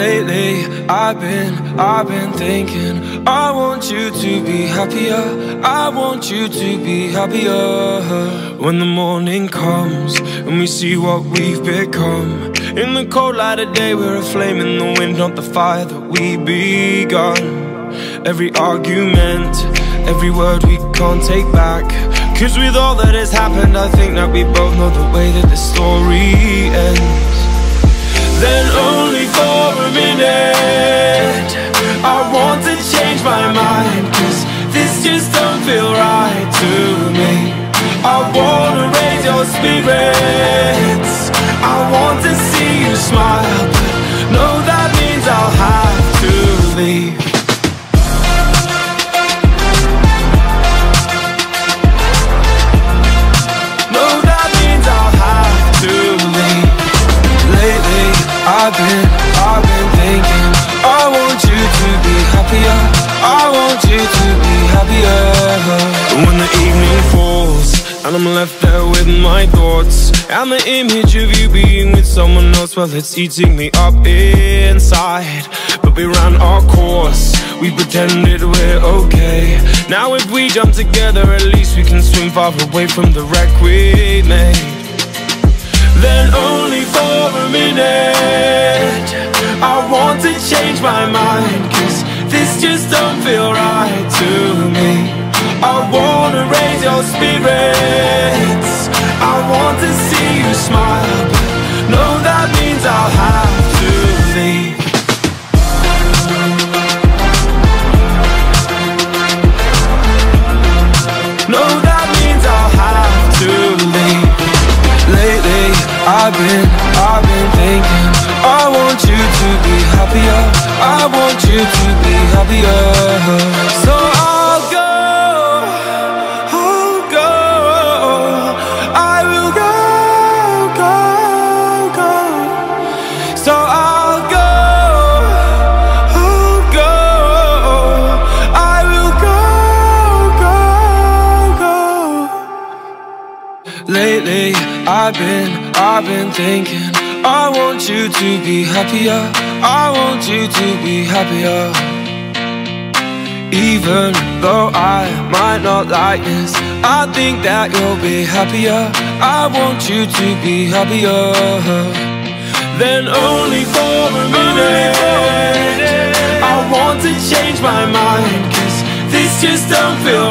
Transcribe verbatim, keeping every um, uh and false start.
Lately, I've been, I've been thinking I want you to be happier, I want you to be happier. When the morning comes and we see what we've become, in the cold light of day we're a flame in the wind, not the fire that we begun. Every argument, every word we can't take back, 'cause with all that has happened I think that we both know the way that the story ends. Then only for a minute I want to change my mind, 'cause this just don't feel right to me. I wanna raise your spirits, I want to see you smile, but no, that means I'll have to leave. No, that means I'll have to leave. Lately, I've been, I've been thinking I want you to be happier, I want you to be happier. When the evening falls and I'm left there with my thoughts, and the image of you being with someone else, well, it's eating me up inside. But we ran our course, we pretended we're okay. Now if we jump together, at least we can swim far away from the wreck we made. Then only for a minute I want to change my mind, 'cause this just don't feel right to me. I wanna raise your spirits, I want to see you smile, but no, that means I'll have to leave. No, that means I'll have to leave. Lately, I've been, I've been thinking I want you to be happier, I want you to be happier. So I'll go, I'll go, I will go, go, go. So I'll go, I'll go, I will go, go, go. Lately, I've been, I've been thinking I want you to be happier, I want you to be happier. Even though I might not like this, I think that you'll be happier, I want you to be happier. Then only for a minute I want to change my mind, 'cause this just don't feel